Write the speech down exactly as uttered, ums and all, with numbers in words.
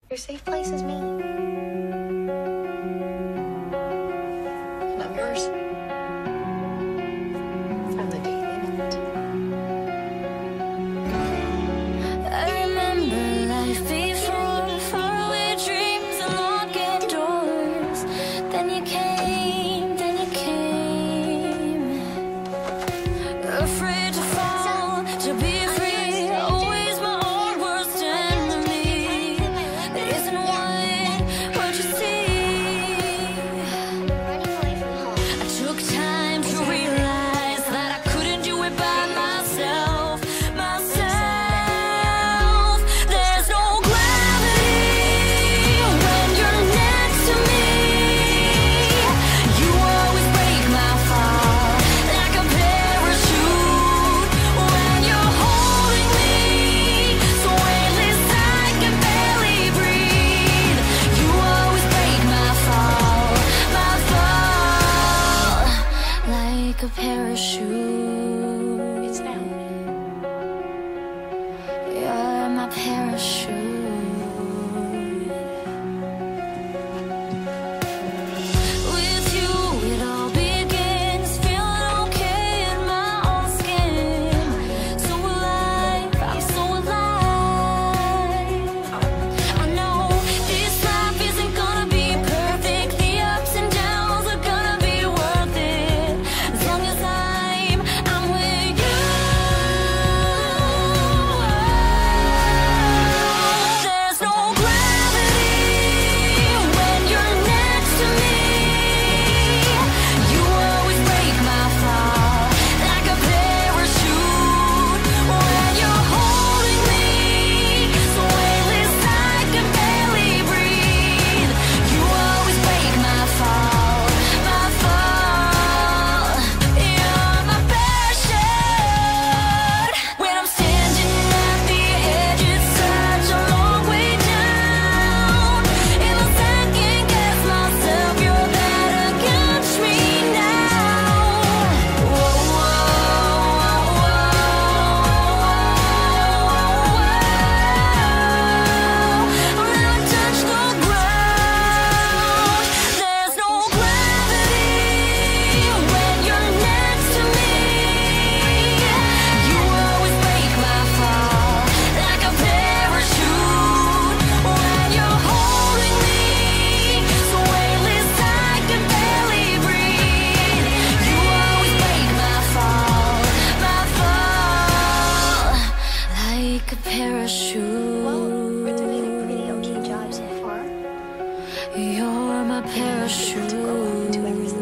Your safe place is me. And I'm yours. From the day we met. I remember life before, faraway dreams and locking doors. Then you came, then you came. Afraid to fall, to be free. Always my own worst enemy. It isn't what, what you see. Running away from home. I took time to realize that I couldn't do it by myself, myself. There's no gravity when you're next to me. You always break my fall like a parachute when you're holding me, so weightless I can barely breathe. You always break my fall, my fall like a parachute. It's now. You're my parachute. With you, it all begins. Feeling okay in my own skin. So alive, I'm so alive. I know this life isn't gonna be perfect. The ups and downs are gonna be worth it. As long as I'm, I'm with you. There's no gravity when you're next to me. You always break my fall like a parachute when you're holding me, so weightless I can barely breathe. You always break my fall, my fall. You're my parachute. When I'm standing at the edge, it's such a long way down. In a second, guess myself, you better catch me now. Whoa, whoa, whoa. When I touch the ground, there's no gravity when you're next to me. You always break my fall like a parachute when you're holding me, so weightless I can barely breathe. You always break my fall, my fall like a parachute. Well, we're doing a pretty okay job so far. You're my To go on to every parachute.